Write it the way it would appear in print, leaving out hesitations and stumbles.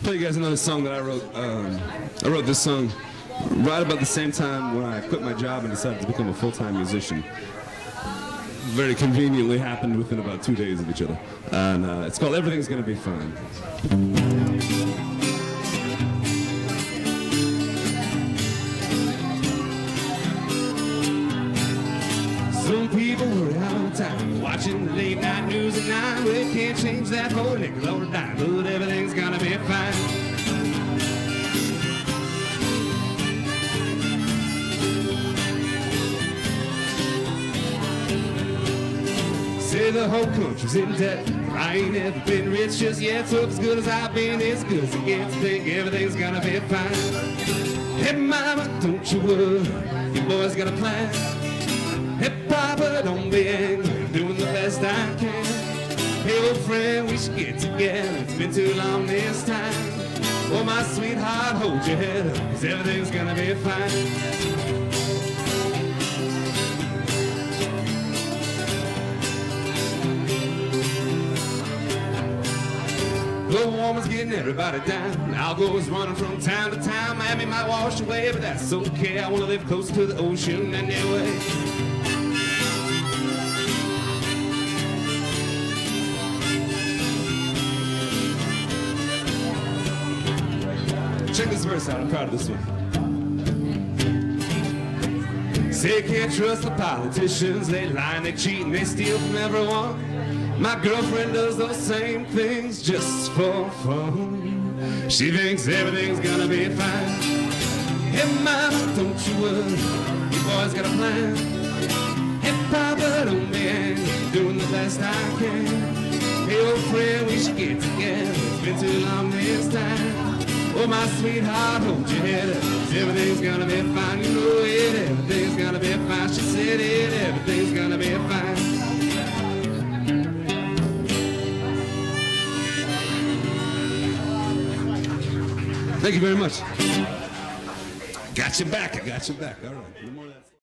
Play you guys another song that I wrote. I wrote this song right about the same time when I quit my job and decided to become a full-time musician. Very conveniently happened within about 2 days of each other. And it's called Everything's Gonna Be Fine. Some people worry all the time, watching the late night news at night. Well, they can't change that whole nickel or a dime, but everything's gonna be fine. Say the whole country's in debt. I ain't never been rich just yet, so as good as I've been, it's good as it gets. Think everything's gonna be fine. Hey mama, don't you worry, your boy's got a plan. Hey papa, don't be angry, I'm doing the best I can. Hey old friend, we should get together, it's been too long this time. Oh my sweetheart, hold your head up, 'cause everything's gonna be fine. Global warming's getting everybody down. Algo's running from town to town. Miami might wash away, but that's okay. I want to live close to the ocean anyway. Check this verse out. I'm proud of this one. Say you can't trust the politicians. They lie and they cheat and they steal from everyone. My girlfriend does those same things just for fun. She thinks everything's gonna be fine. Hey mama, don't you worry, your boy's got a plan. Hey papa, don't be angry, doing the best I can. Hey old friend, we should get together, it's been too long this time. Oh my sweetheart, hold your head up, 'cause everything's gonna be fine. You know it, everything's gonna be fine. She said it, everything's gonna be fine. Thank you very much. Got your back. I got your back. All right.